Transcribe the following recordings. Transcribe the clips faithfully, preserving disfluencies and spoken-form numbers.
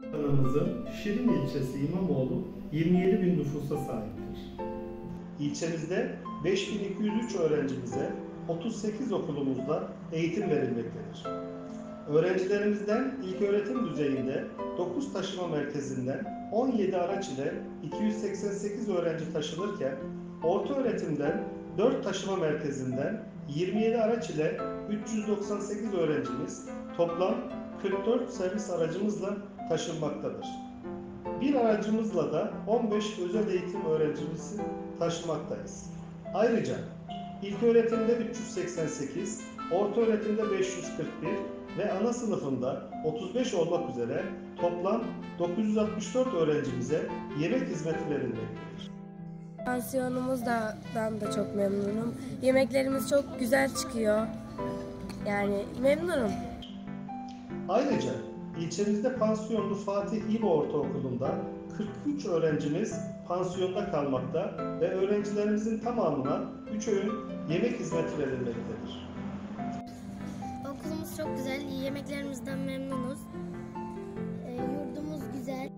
Kanalımızın Şirin ilçesi İmamoğlu yirmi yedi bin nüfusa sahiptir. İlçemizde beş bin iki yüz üç öğrencimize otuz sekiz okulumuzda eğitim verilmektedir. Öğrencilerimizden ilköğretim düzeyinde dokuz taşıma merkezinden on yedi araç ile iki yüz seksen sekiz öğrenci taşınırken, ortaöğretimden dört taşıma merkezinden yirmi yedi araç ile üç yüz doksan sekiz öğrencimiz toplam kırk dört servis aracımızla taşınmaktadır. Bir aracımızla da on beş özel eğitim öğrencimizi taşımaktayız. Ayrıca ilköğretimde üç yüz seksen sekiz, ortaöğretimde beş yüz kırk bir ve ana sınıfında otuz beş olmak üzere toplam dokuz yüz altmış dört öğrencimize yemek hizmeti verilmektedir. Pansiyonumuzdan da çok memnunum. Yemeklerimiz çok güzel çıkıyor. Yani memnunum. Ayrıca ilçemizde pansiyonlu Fatih İbo Ortaokulu'nda kırk üç öğrencimiz pansiyonda kalmakta ve öğrencilerimizin tamamına üç öğün yemek hizmeti verilmektedir. Okulumuz çok güzel, yemeklerimizden memnunuz. E, yurdumuz güzel.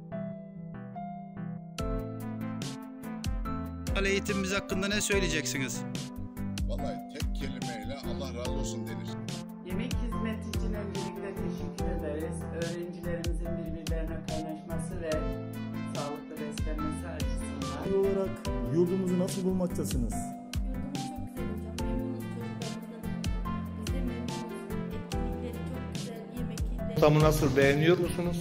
Eğitimimiz hakkında ne söyleyeceksiniz? Vallahi tek kelimeyle Allah razı olsun denir. Yemek hizmeti için öncelikle teşekkür ederiz. Öğrencilerimizin birbirlerine kaynaşması ve sağlıklı beslenmesi açısından. İl olarak yurdumuzu nasıl bulmaktasınız? Yurdumuz çok güzel hocam. Memnunuz çocuklarımızdan. Biz de memnunuz. Etkinlikleri çok güzel. Yemekleri. Ortamı nasıl, beğeniyor musunuz?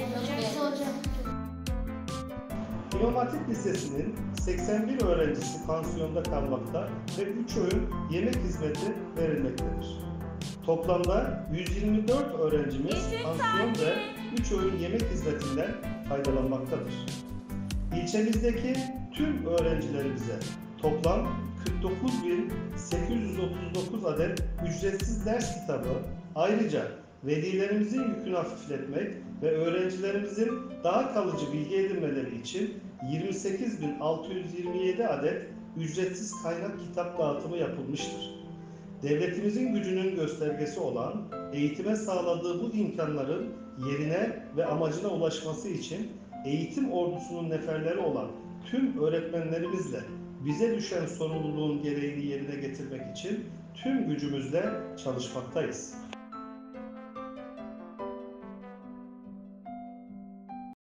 İmam Hatip Lisesi'nin seksen bir öğrencisi pansiyonda kalmakta ve üç öğün yemek hizmeti verilmektedir. Toplamda yüz yirmi dört öğrencimiz pansiyon ve üç öğün yemek hizmetinden faydalanmaktadır. İlçemizdeki tüm öğrencilerimize toplam kırk dokuz bin sekiz yüz otuz dokuz adet ücretsiz ders kitabı, ayrıca velilerimizin yükünü hafifletmek ve öğrencilerimizin daha kalıcı bilgi edinmeleri için yirmi sekiz bin altı yüz yirmi yedi adet ücretsiz kaynak kitap dağıtımı yapılmıştır. Devletimizin gücünün göstergesi olan eğitime sağladığı bu imkanların yerine ve amacına ulaşması için eğitim ordusunun neferleri olan tüm öğretmenlerimizle bize düşen sorumluluğun gereğini yerine getirmek için tüm gücümüzle çalışmaktayız.